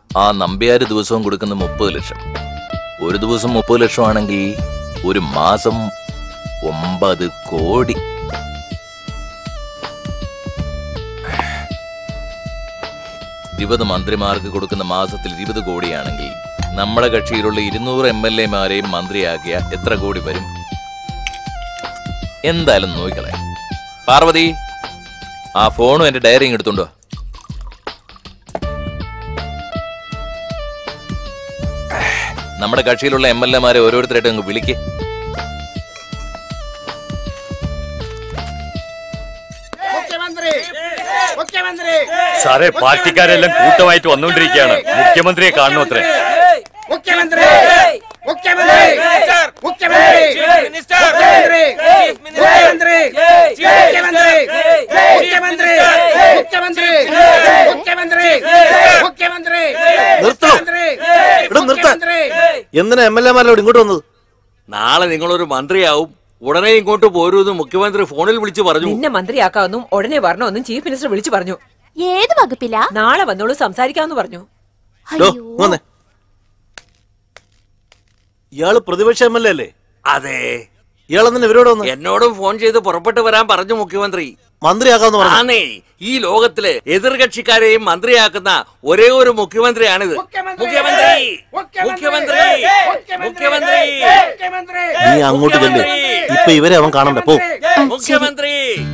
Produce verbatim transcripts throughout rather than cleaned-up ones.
ആ നമ്പ്യാര് ദിവസവും കൊടുക്കുന്ന മുപ്പത് ലക്ഷം. ഒരു ദിവസം മുപ്പത് ലക്ഷം ആണെങ്കിൽ ഒരു മാസം ഒമ്പത് കോടി. ഇരുപത് മന്ത്രിമാർക്ക് കൊടുക്കുന്ന മാസത്തിൽ ഇരുപത് കോടിയാണെങ്കിൽ നമ്മുടെ കക്ഷിയിലുള്ള ഇരുന്നൂറ് എം എൽ എമാരെയും മന്ത്രിയാക്കിയ എത്ര കോടി വരും? എന്തായാലും നോക്കിക്കളെ. പാർവതി, ആ ഫോണും എന്റെ ഡയറിയും എടുത്തുണ്ടോ? നമ്മുടെ കക്ഷിയിലുള്ള എം എൽ എമാരെ ഓരോരുത്തരായിട്ട് അങ്ങ് വിളിക്ക്. സാറേ, പാർട്ടിക്കാരെല്ലാം കൂട്ടമായിട്ട് വന്നുകൊണ്ടിരിക്കുകയാണ്. മുഖ്യമന്ത്രിയെ കാണണോ? അത്രേ. മുഖ്യമന്ത്രി മുഖ്യമന്ത്രി മുഖ്യമന്ത്രി മുഖ്യമന്ത്രി മുഖ്യമന്ത്രി മുഖ്യമന്ത്രി മുഖ്യമന്ത്രി മുഖ്യമന്ത്രി മുഖ്യമന്ത്രി മുഖ്യമന്ത്രി എന്തിനാ എം എൽ എമാരോട് ഇങ്ങോട്ട് വന്നത്? നാളെ നിങ്ങളൊരു മന്ത്രിയാവും, ഉടനെ ഇങ്ങോട്ട് പോരൂന്ന് മുഖ്യമന്ത്രി ഫോണിൽ വിളിച്ചു പറഞ്ഞു. നിന്നെ മന്ത്രിയാക്കാമെന്നും ഉടനെ വരണമെന്നും ചീഫ് മിനിസ്റ്റർ വിളിച്ചു പറഞ്ഞു. ഏത് വകുപ്പില്ല? നാളെ വന്നോളൂ, സംസാരിക്കാമെന്ന് പറഞ്ഞു. ഇയാള് പ്രതിപക്ഷ എം എൽ എ അല്ലേ? അതെ. ഇയാളെന്നെ ഇവരോട് വന്നു? എന്നോടും ഫോൺ ചെയ്ത് പുറപ്പെട്ടു വരാൻ പറഞ്ഞു മുഖ്യമന്ത്രി. മന്ത്രിയാക്കാന്ന് പറഞ്ഞു. ആണേ, ഈ ലോകത്തിലെ എതിർകക്ഷിക്കാരെയും മന്ത്രിയാക്കുന്ന ഒരേ ഒരു മുഖ്യമന്ത്രിയാണിത്. മുഖ്യമന്ത്രി മുഖ്യമന്ത്രി മുഖ്യമന്ത്രി നീ അങ്ങോട്ട് ചെല്ല്. ഇപ്പൊ ഇവരെ അവൻ കാണണ്ട. പോ. മുഖ്യമന്ത്രി.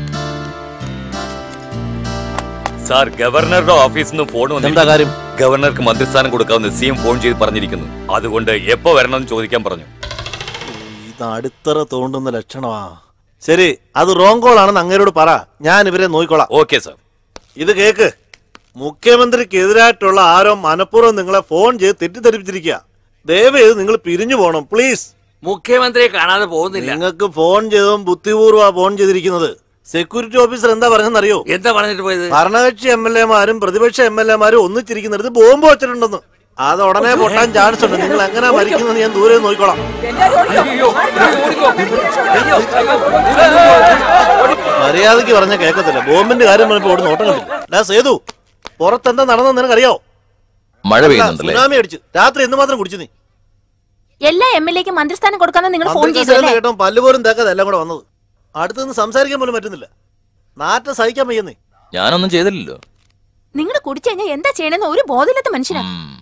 സാർ, ഗവർണറുടെ ഓഫീസിൽ നിന്ന് ഫോൺ വന്നു. എന്താ കാര്യം? ഗവർണർക്ക് മന്ത്രിസ്ഥാനം കൊടുക്കാമെന്ന് സി എം ഫോൺ ചെയ്ത് പറഞ്ഞിരിക്കുന്നു. അതുകൊണ്ട് എപ്പോ വരണമെന്ന് ചോദിക്കാൻ പറഞ്ഞു. ഇത് അടിത്തറ തോണ്ടുന്ന ലക്ഷണമാ. ശരി, അത് റോങ് കോൾ ആണെന്ന് അങ്ങേരോട് പറ. ഞാൻ ഇവരെ നോക്കിക്കോളാം. Okay sir. ഇത് കേക്ക്. മുഖ്യമന്ത്രിക്കെതിരായിട്ടുള്ള ആരോ മനഃപൂർവ്വം നിങ്ങളെ ഫോൺ ചെയ്ത് തെറ്റിദ്ധരിപ്പിച്ചിരിക്കുക. ദയവേത് നിങ്ങൾ പിരിഞ്ഞു പോണം പ്ലീസ്. മുഖ്യമന്ത്രിയെ കാണാതെ പോകുന്നില്ല. നിങ്ങൾക്ക് ഫോൺ ചെയ്തതും ബുദ്ധിപൂർവ്വ ഫോൺ ചെയ്തിരിക്കുന്നത്. സെക്യൂരിറ്റി ഓഫീസർ എന്താ പറഞ്ഞെന്നറിയോ? എന്താ പറഞ്ഞിട്ട് പോയത്? ഭരണകക്ഷി എം എൽ എമാരും പ്രതിപക്ഷ എം എൽ എമാരും ഒന്നിച്ചിരിക്കുന്നിടത്ത് ബോംബ് വെച്ചിട്ടുണ്ടെന്ന്. അത് ഉടനെ പൊട്ടാൻ ചാൻസ് ഉണ്ട്. നിങ്ങൾ എങ്ങനെ മരിക്കുന്നത് ഞാൻ ദൂരെ നോക്കിക്കോളാം. മര്യാദക്ക് പറഞ്ഞ കേൾക്കത്തില്ല. ബോംബിന്റെ കാര്യം പറഞ്ഞപ്പോ ഓടുന്ന ഓട്ടം കണ്ടില്ല. സേതു, പുറത്തെന്താ നടന്നെന്ന് നിനക്കറിയോ? മഴ പെയ്യുന്നുണ്ടല്ലേ? സുനാമി അടിച്ചു. രാത്രി എന്ന് മാത്രം കുടിച്ചു നീ. എല്ലാ എം എൽ എക്ക് മന്ത്രിസ്ഥാനം കൊടുക്കാന്ന് നിങ്ങൾ ഫോൺ ചെയ്തു കേട്ടോ? പല്ലുപോലും തേക്കാതെ എല്ലാം കൂടെ വന്നത്. അടുത്തുനിന്ന് സംസാരിക്കാൻ പോലും പറ്റുന്നില്ല. നാറ്റം സഹിക്കാൻ വയ്യെന്നേ. ഞാനൊന്നും ചെയ്തില്ലല്ലോ. നിങ്ങൾ കുടിച്ചു കഴിഞ്ഞാൽ എന്താ ചെയ്യണമെന്ന് ഒരു ബോധമില്ലാത്ത മനുഷ്യനാ.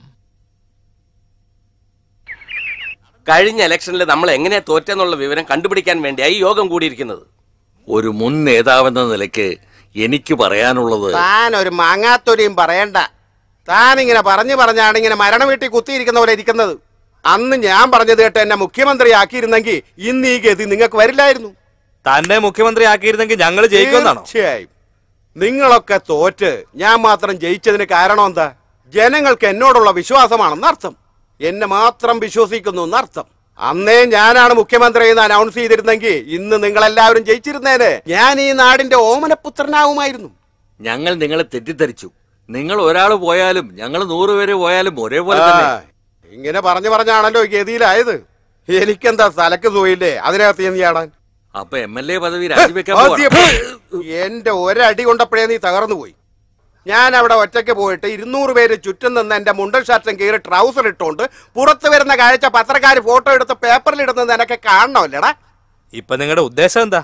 കഴിഞ്ഞ ഇലക്ഷനിൽ നമ്മൾ എങ്ങനെ തോറ്റെന്നുള്ള വിവരം കണ്ടുപിടിക്കാൻ വേണ്ടിയായി യോഗം കൂടിയിരിക്കുന്നത്. ഒരു മുൻ നേതാവെന്ന നിലയ്ക്ക് എനിക്ക് പറയാനുള്ളത്, താൻ ഒരു മാങ്ങാത്തൊരിയും പറയണ്ട. താൻ ഇങ്ങനെ പറഞ്ഞു പറഞ്ഞാണ് ഇങ്ങനെ മരണ വീട്ടിൽ കുത്തിയിരിക്കുന്ന പോലെ ഇരിക്കുന്നത്. അന്ന് ഞാൻ പറഞ്ഞത് കേട്ട് എന്നെ മുഖ്യമന്ത്രി ആക്കിയിരുന്നെങ്കിൽ ഇന്ന് ഈ ഗതി നിങ്ങൾക്ക് വരില്ലായിരുന്നു. തന്നെ മുഖ്യമന്ത്രി ആക്കിയിരുന്നെങ്കിൽ ഞങ്ങൾ ജയിക്കുമെന്നാണോ? തീർച്ചയായും. നിങ്ങളൊക്കെ തോറ്റ് ഞാൻ മാത്രം ജയിച്ചതിന് കാരണം എന്താ? ജനങ്ങൾക്ക് എന്നോടുള്ള വിശ്വാസമാണെന്ന് അർത്ഥം. എന്നെ മാത്രം വിശ്വസിക്കുന്നു എന്നർത്ഥം. അന്നേ ഞാനാണ് മുഖ്യമന്ത്രി എന്ന് അനൗൺസ് ചെയ്തിരുന്നെങ്കിൽ ഇന്ന് നിങ്ങളെല്ലാവരും ജയിച്ചിരുന്നേനെ. ഞാൻ ഈ നാടിന്റെ ഓമനപുത്രനാവുമായിരുന്നു. ഞങ്ങൾ നിങ്ങളെ തെറ്റിദ്ധരിച്ചു. നിങ്ങൾ ഒരാൾ പോയാലും ഞങ്ങൾ നൂറുപേര് പോയാലും ഒരേപോലെ തന്നെ. ഇങ്ങനെ പറഞ്ഞു പറഞ്ഞാണല്ലോ ഗതിയിലായത്. എനിക്കെന്താ തലക്ക് സുഖയില്ലേ അതിനകത്ത് നീ ആടാൻ? അപ്പൊ എം എൽ എ പദവി രാജിവെക്കാൻ എന്റെ ഒരടി കൊണ്ടപ്പോഴേ നീ തകർന്നു പോയി. ഞാൻ അവിടെ ഒറ്റയ്ക്ക് പോയിട്ട് ഇരുന്നൂറ് പേര് ചുറ്റും നിന്ന് എന്റെ മുണ്ടൻ ഷർട്ടും കീറി ട്രൗസർ ഇട്ടുകൊണ്ട് പുറത്തു വരുന്ന കാഴ്ച പത്രക്കാർ ഫോട്ടോ എടുത്ത് പേപ്പറിൽ ഇടുന്നത് എനക്ക് കാണണമല്ലേടാ? ഇപ്പൊ നിങ്ങളുടെ ഉദ്ദേശം എന്താ?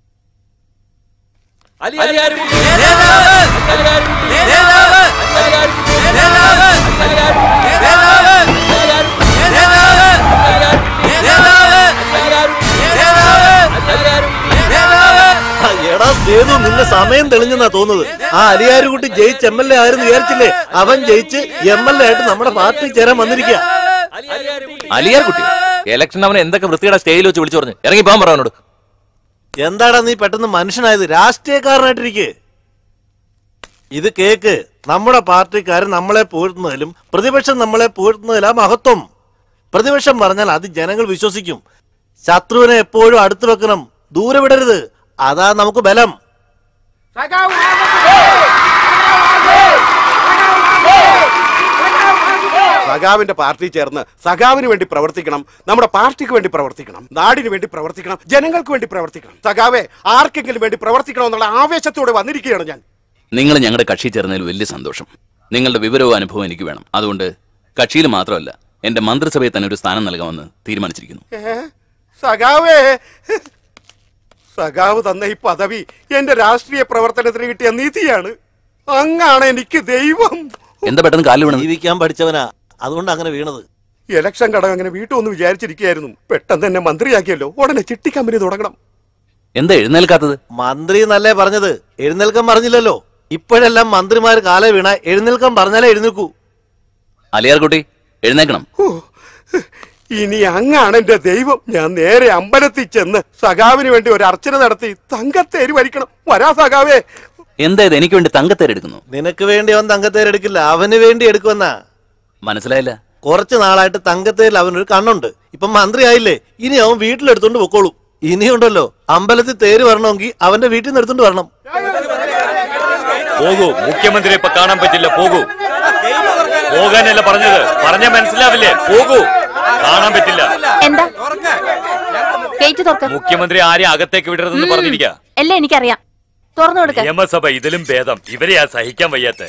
എടാ സേതു, നിന്റെ സമയം തെളിഞ്ഞെന്നാ തോന്നുന്നത്. ആ അലിയാരുകുട്ടി ജയിച്ച് എം എൽ എ ആയിരുന്നു വിചാരിച്ചില്ലേ? അവൻ ജയിച്ച് എം എൽ എ ആയിട്ട് നമ്മുടെ പാർട്ടി ചേരാൻ വന്നിരിക്കുക. അലിയാർകുട്ടി ഇലക്ഷൻ അവനെ എന്തൊക്കെ വൃത്തിയുടെ സ്റ്റേജിൽ വെച്ച് വിളിച്ചു പറഞ്ഞു ഇറങ്ങി പോകാൻ പറഞ്ഞോട്. എന്താടാ നീ പെട്ടെന്ന് മനുഷ്യനായത്? രാഷ്ട്രീയക്കാരനായിട്ടിരിക്കെ. ഇത് കേക്ക്. നമ്മുടെ പാർട്ടിക്കാർ നമ്മളെ പുകഴ്ത്തുന്നതിലും പ്രതിപക്ഷം നമ്മളെ പുകഴ്ത്തുന്നതിലാ മഹത്വം. പ്രതിപക്ഷം പറഞ്ഞാൽ അത് ജനങ്ങൾ വിശ്വസിക്കും. ശത്രുവിനെ എപ്പോഴും അടുത്ത് വെക്കണം, ദൂരെ വിടരുത്. അതാ നമുക്ക് ബലം. സഖാവിന്റെ പാർട്ടി ചേർന്ന് സഖാവിന് വേണ്ടി പ്രവർത്തിക്കണം, നമ്മുടെ പാർട്ടിക്ക് വേണ്ടി പ്രവർത്തിക്കണം, നാടിന് വേണ്ടി പ്രവർത്തിക്കണം, ജനങ്ങൾക്ക് വേണ്ടി പ്രവർത്തിക്കണം. സഖാവെ ആർക്കെങ്കിലും വേണ്ടി പ്രവർത്തിക്കണം എന്നുള്ള ആവേശത്തോടെ വന്നിരിക്കുകയാണ് ഞാൻ. നിങ്ങൾ ഞങ്ങളുടെ കക്ഷി ചേർന്നതിൽ വലിയ സന്തോഷം. നിങ്ങളുടെ വിവരവും അനുഭവവും എനിക്ക് വേണം. അതുകൊണ്ട് കക്ഷിയിൽ മാത്രമല്ല എന്റെ മന്ത്രിസഭയിൽ തന്നെ ഒരു സ്ഥാനം നൽകാമെന്ന് തീരുമാനിച്ചിരിക്കുന്നു. സഖാവേ, സഖാവ് തന്ന ഈ പദവി എന്റെ രാഷ്ട്രീയ പ്രവർത്തനത്തിന് കിട്ടിയ നിധിയാണ്. അങ്ങാണ് എനിക്ക് ദൈവം. എന്താ പെട്ടെന്ന് കാലിൽ വീണത്? ജീവിക്കാൻ പഠിച്ചവനാ, അതുകൊണ്ട് അങ്ങനെ വീണത്. ഇലക്ഷൻ ഘടകം അങ്ങനെ വീട്ടുമെന്ന് വിചാരിച്ചിരിക്കുകയായിരുന്നു. പെട്ടെന്ന് തന്നെ മന്ത്രിയാക്കിയല്ലോ. ഉടനെ ചിട്ടി കമ്പനി തുടങ്ങണം. എന്താ എഴുന്നേൽക്കാത്തത്? മന്ത്രി എന്നല്ലേ പറഞ്ഞത്, എഴുന്നേൽക്കാൻ പറഞ്ഞില്ലല്ലോ. ഇപ്പോഴെല്ലാം മന്ത്രിമാർ കാലെ വീണ എഴുന്നേൽക്കാൻ പറഞ്ഞാലേ എഴുന്നേൽക്കൂ. അലിയാർകുട്ടി എഴുന്നേക്കണം. ഇനി അങ്ങാണ് എന്റെ ദൈവം. ഞാൻ നേരെ അമ്പലത്തിൽ ചെന്ന് സഖാവിന് വേണ്ടി ഒരു അർച്ചന നടത്തി തങ്കത്തേര് വരിക്കണം. വരാ സഖാവേ. എന്താ ഇത് എനിക്ക് വേണ്ടി തങ്കത്തേരെടുക്കുന്നു? നിനക്ക് വേണ്ടി അവൻ തങ്കത്തേരെടുക്കില്ല, അവന് വേണ്ടി എടുക്കുമെന്നാ. മനസ്സിലായില്ല. കുറച്ചു നാളായിട്ട് തങ്കത്തേരിൽ അവനൊരു കണ്ണുണ്ട്. ഇപ്പൊ മന്ത്രി ആയില്ലേ, ഇനി അവൻ വീട്ടിലെടുത്തോണ്ട് പൊക്കോളൂ. ഇനിയുണ്ടല്ലോ അമ്പലത്തിൽ തേര് വരണമെങ്കിൽ അവന്റെ വീട്ടിൽ നിന്ന് എടുത്തോണ്ട് വരണം. പോകൂ, മുഖ്യമന്ത്രിയെ ഇപ്പൊ കാണാൻ പറ്റില്ല. പോകൂ. പോകാനല്ല പറഞ്ഞത്, പറഞ്ഞ മനസ്സിലാവില്ലേ? പോകൂ, കാണാൻ പറ്റില്ല. എന്താ ഗേറ്റ് തുറക്ക. മുഖ്യമന്ത്രി ആരെയും അകത്തേക്ക് വിടരുതെന്ന് പറഞ്ഞിരിക്കുക. എല്ലാം എനിക്കറിയാം, തുറന്നു കൊടുക്ക. നിയമസഭ ഇതിലും ഭേദം. ഇവരെയാ സഹിക്കാൻ വയ്യാത്ത.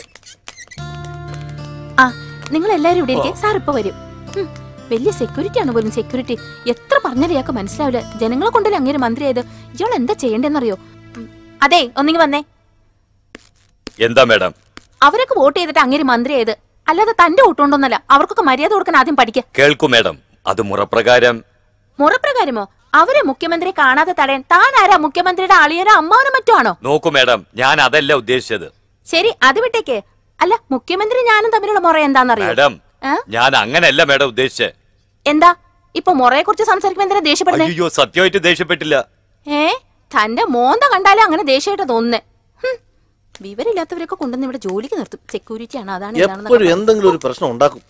ആ, നിങ്ങൾ എല്ലാരും ഇവിടെ ഇരിക്കെ, സാർ ഇപ്പൊ വരും. വലിയ സെക്യൂരിറ്റി ആണ് പോലും. സെക്യൂരിറ്റി എത്ര പറഞ്ഞാലും ഇയാൾക്ക് മനസ്സിലാവില്ല. ജനങ്ങളെ കൊണ്ടല്ലേ അങ്ങനെ മന്ത്രിയായത്. ഇയാൾ എന്താ ചെയ്യേണ്ടെന്നറിയോ? അതെ, ഒന്നിങ്ങി വന്നേ. എന്താ മാഡം? അവരൊക്കെ വോട്ട് ചെയ്തിട്ട് അങ്ങനെ മന്ത്രിയായത്, അല്ലാതെ തന്റെ വോട്ടുണ്ടോന്നല്ല. അവർക്കൊക്കെ മര്യാദ കൊടുക്കാൻ ആദ്യം പഠിക്കുക. കേൾക്കൂ മാഡം, അത് മുറപ്രകാരം. മുറപ്രകാരമോ? അവരെ മുഖ്യമന്ത്രി കാണാതെ തടയാൻ താൻ ആരാ? മുഖ്യമന്ത്രിയുടെ അളിയനോ അമ്മാവനോ മറ്റോ ആണോ? നോക്കൂ മാഡം, ഞാൻ അതല്ല ഉദ്ദേശിച്ചത്. ശരി, അത് വിട്ടേക്ക്. അല്ല, മുഖ്യമന്ത്രി ഞാനും തമ്മിലുള്ള മുറ എന്താണെന്നറിയോ? മാഡം, ഞാൻ അങ്ങനെയല്ല മാഡം ഉദ്ദേശിച്ചേ. എന്താ ഇപ്പൊ മുറയെ കുറിച്ച് സംസാരിക്കുമ്പോ എന്തിനാ ദേഷ്യപ്പെടുന്നേ? അയ്യോ, സത്യമായിട്ട് ദേഷ്യപ്പെട്ടില്ല. ഏ, തന്റെ മോന്ത കണ്ടാലേ അങ്ങനെ ദേഷ്യമായിട്ട് തോന്നുന്നേ. വിവരമില്ലാത്തവരൊക്കെ കൊണ്ടുവന്ന് ഇവിടെ ജോലിക്ക് നിർത്തും. സെക്യൂരിറ്റി ആണ്, അതാണ് എപ്പോഴും എന്തെങ്കിലും ഒരു പ്രശ്നം ഉണ്ടാക്കും.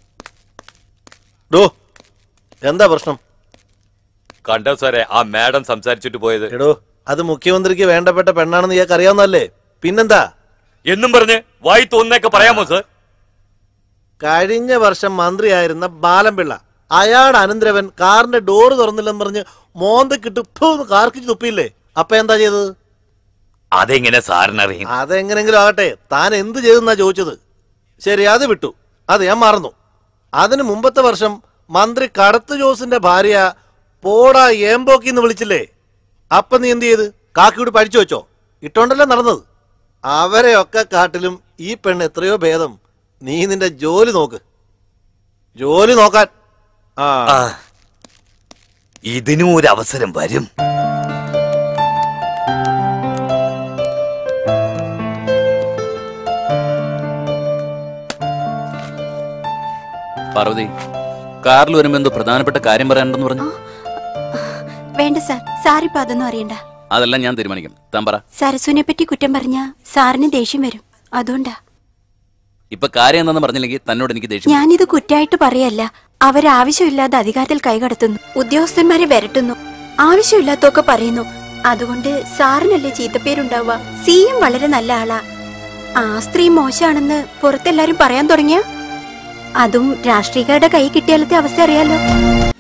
എന്താ പ്രശ്നം? കണ്ടോ സാറേ, ആ മാഡം സംസാരിച്ചിട്ട് പോയത്. എടോ, അത് മുഖ്യമന്ത്രിക്ക് വേണ്ടപ്പെട്ട പെണ്ണാണെന്ന് ഇയാൾക്ക് അറിയാവുന്നല്ലേ. പിന്നെന്താ എന്നും പറഞ്ഞ് വായി തോന്നുന്നൊക്കെ പറയാമോ സാർ? കഴിഞ്ഞ വർഷം മന്ത്രിയായിരുന്ന ബാലംപിള്ള, അയാളുടെ അനന്തരവൻ കാറിന്റെ ഡോറ് തുറന്നില്ലെന്ന് പറഞ്ഞ് മോന്തക്കിട്ട് കാർക്കിച്ച് തുപ്പിയില്ലേ? അപ്പൊ എന്താ ചെയ്തത്? അതെങ്ങനെ സാറിനറിയും? അതെങ്ങനെങ്കിലും ആകട്ടെ, താൻ എന്ത് ചെയ്തെന്നാ ചോദിച്ചത്. ശരി, അത് വിട്ടു, അത് ഞാൻ മറന്നു. അതിന് മുമ്പത്തെ വർഷം മന്ത്രി കടത്ത് ജോസിന്റെ ഭാര്യ പോടാ ഏമ്പോക്കിന്ന് വിളിച്ചില്ലേ? അപ്പൊ നീ എന്ത് ചെയ്ത്? കാക്കിയോട് പഠിച്ചു വെച്ചോ? ഇട്ടോണ്ടല്ലേ നടന്നത്. അവരെയൊക്കെ കാട്ടിലും ഈ പെണ്ണ് എത്രയോ ഭേദം. നീ നിന്റെ ജോലി നോക്ക്. ജോലി നോക്കാൻ ആ ഇതിനും ഒരു അവസരം വരും. പാർവതി, കാറിൽ വരുമ്പോ എന്തോ പ്രധാനപ്പെട്ട കാര്യം പറയാനുണ്ടെന്ന് പറഞ്ഞു. വേണ്ട സാർ, സാറിപ്പോ അതൊന്നും അറിയണ്ട. അതെല്ലാം ഞാൻ തീരുമാനിക്കും. താൻ പറ. സരസുവിനെ പറ്റി കുറ്റം പറഞ്ഞ സാറിന് ദേഷ്യം വരും, അതുകൊണ്ടാ. ഇപ്പൊ കാര്യം എന്താന്ന് പറഞ്ഞില്ലെങ്കിൽ തന്നോട് എനിക്ക് ദേഷ്യം. ഞാനിത് കുറ്റായിട്ട് പറയല്ല. അവരാവശ്യമില്ലാതെ അധികാരത്തിൽ കൈകടത്തുന്നു, ഉദ്യോഗസ്ഥന്മാരെ വരട്ടുന്നു, ആവശ്യമില്ലാത്തൊക്കെ പറയുന്നു. അതുകൊണ്ട് സാറിനല്ലേ ചീത്തപ്പേരുണ്ടാവുക. സി എം വളരെ നല്ല ആളാ. ആ സ്ത്രീ മോശമാണെന്ന് പുറത്തെല്ലാരും പറയാൻ തുടങ്ങിയ, അതും രാഷ്ട്രീയക്കാരുടെ കൈ കിട്ടിയാലത്തെ അവസ്ഥ അറിയാലോ.